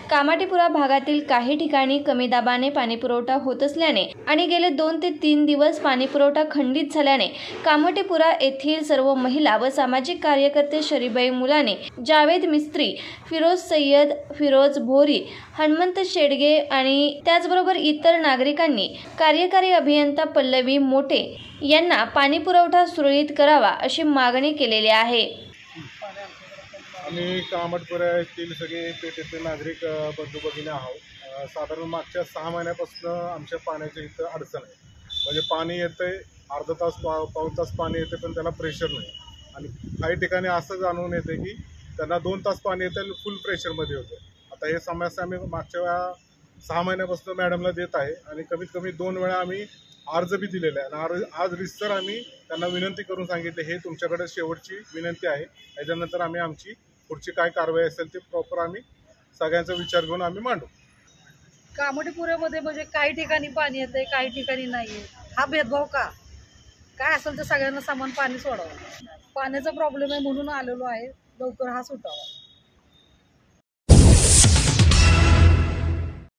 कामाठीपुरा भागातील काही ठिकाणी कमी दाबाने पाणीपुरवठा होत असल्याने आणि गेले 2 ते 3 दिवस पाणीपुरवठा खंडित झाल्याने कामाठीपुरा येथील सर्व महिला व सामाजिक कार्यकर्ते शरीबाई मुलाने, जावेद मिस्त्री, फिरोज सय्यद, फिरोज भोरी, हनुमंत शेडगे आणि त्याचबरोबर इतर नागरिकांनी कार्यकारी अभियंता पल्लवी मोठे यांना पाणीपुरवठा सुरळीत करावा अशी मागणी केलेली आहे। आम्ही कामाठीपुरा येथील सगळे पेठेचे नागरिक बंधू भगिनी आहोत। साधारण मागच्या 6 महिन्यापासून आमच्या पाण्याची इथं अडचण आहे। म्हणजे पाणी येतंय, अर्धा तास पाऊण तास पाणी येते, पण त्याला प्रेशर नाही। आणि काही ठिकाणी असं जाणून येते की त्यांना 2 तास पाणी येतं, फुल प्रेशरमध्ये होतं। आता हे समस्या आम्ही मागच्या 6 महिन्यापासून मॅडमला देत आहे आणि कमीत कमी 2 वेळा आम्ही अर्ज बी दिलेला आहे। आणि आज रिसर आम्ही त्यांना विनंती करून सांगितले, हे तुमच्याकडे शेवटची विनंती आहे, त्याच्यानंतर आम्ही आमची पुढची काय कारवाई असेल ते प्रॉपर आम्ही सगळ्यांचा विचार घेऊन आम्ही मांडू। कामाठीपुऱ्यामध्ये म्हणजे काही ठिकाणी पाणी येते, काही ठिकाणी नाही येत। हा भेदभाव का? काय असेल तर सगळ्यांना समान पाणी सोडावं। पाण्याचा प्रॉब्लेम आहे म्हणून आलेलो आहे, लवकर हा सुटावा।